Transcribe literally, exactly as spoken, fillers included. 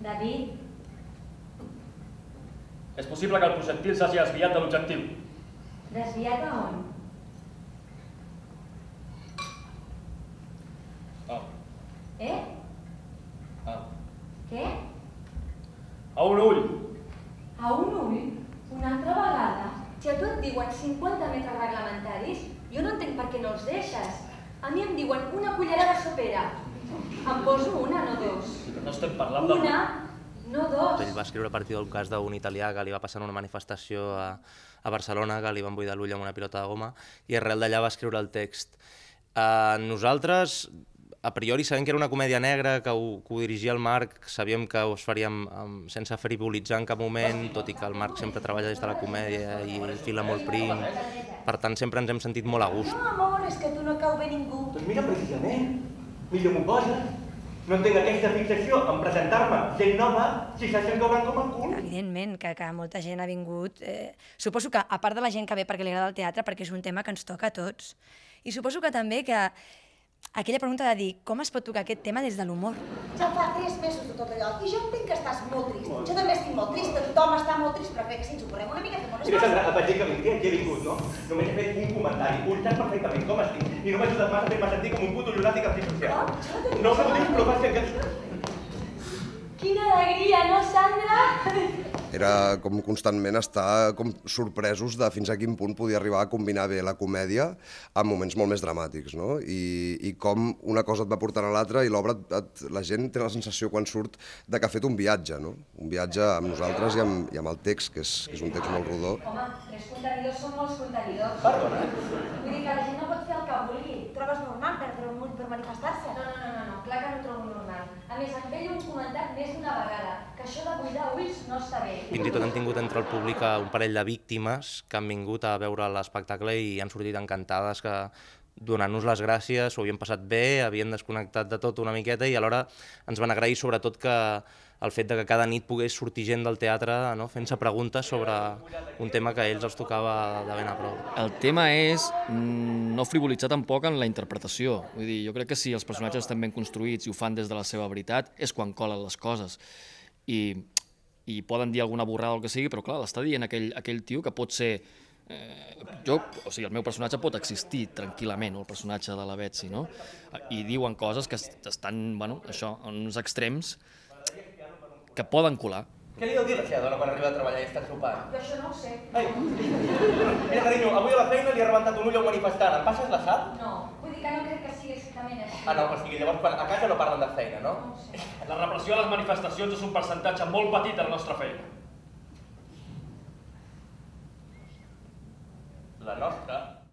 David? És possible que el projectil s'hagi desviat de l'objectiu. Desviat a on? Ah. Eh? Ah. Què? A un ull. A un ull? Una altra vegada? Si a tu et diuen cinquanta metres reglamentaris, jo no entenc per què no els deixes. A mi em diuen una cullerada sopera. Em poso una, no dos. No estem parlant de... Una, no dos. Ell va escriure a partir del cas d'un italià que li va passar en una manifestació a, a Barcelona, que li van buidar l'ull amb una pilota de goma, i arrel d'allà va escriure el text. Uh, nosaltres, a priori, sabem que era una comèdia negra, que ho, que ho dirigia el Marc, sabíem que ho faríem um, sense frivolitzar en cap moment, tot i que el Marc sempre treballa des de la comèdia i fila molt prim. Per tant, sempre ens hem sentit molt a gust. No, amor, és que tu no cau bé ningú. Doncs mira, precisament, millor m'ho poses. No entenc aquesta fixació en presentar-me gent nova si se sent cobran com el cul. Evidentment que, que molta gent ha vingut. Eh, suposo que, a part de la gent que ve perquè li agrada el teatre, perquè és un tema que ens toca a tots. I suposo que també que aquella pregunta de dir com es pot tocar aquest tema des de l'humor. Ja fa tres mesos de tot allò, i jo entenc que estàs molt trist. Jo també estic molt trista, tothom està molt trist, però crec que si ens ho correm una mica fem unes Mira, coses. Sandra, vaig dir que vingui, aquí he vingut, no? Només he fet un comentari, un tant perfectament com estic, i no m'ajudes massa a fer-me sentir com un puto llunàtic antisocial. No sé dir, però fas que... Quina alegria, no, Sandra? Era com constantment estar com sorpresos de fins a quin punt podia arribar a combinar bé la comèdia amb moments molt més dramàtics, no? I, i com una cosa et va portant a l'altra i l'obra, la gent té la sensació quan surt de que ha fet un viatge, no? Un viatge amb nosaltres i amb, i amb el text, que és, que és un text molt rodó. Home, tres contenidors són molts contenidors. Perdona? Vull dir que la gent no pot fer el que vulgui. Trobes normal perdre un ull per manifestar-se? No, no, no, no, no, clar que no trobo normal. A més, amb ell ho hem comentat més d'una vegada, que això de buidar ulls no està bé. Fins i tot hem tingut entre el públic un parell de víctimes que han vingut a veure l'espectacle i han sortit encantades, que donant-nos les gràcies, s'ho havien passat bé, havien desconnectat de tot una miqueta i alhora ens van agrair sobretot que el fet de que cada nit pogués sortir gent del teatre, no, fent-se preguntes sobre un tema que a ells els tocava de ben a prop. El tema és no frivolitzar tampoc en la interpretació. Vull dir, jo crec que si els personatges estan ben construïts i ho fan des de la seva veritat, és quan colen les coses. I, i poden dir alguna borrada o el que sigui, però clar, l'està dient aquell, aquell tio que pot ser... Eh, jo, o sigui, el meu personatge pot existir tranquil·lament, o el personatge de la Betsy, no? I diuen coses que estan, bueno, això, en uns extrems que poden colar. Què li deu dir la seva dona quan arriba a treballar i està sopant? Jo això no ho sé. Ai, mira, carinyo, avui a la feina li ha rebentat un ull a un manifestant. Em passes la sal? No, vull dir que no crec que sigui exactament així. Ah, no, o sigui, llavors a casa no parlen de feina, no? No ho sé. La repressió a les manifestacions és un percentatge molt petit de la nostra feina. La nostra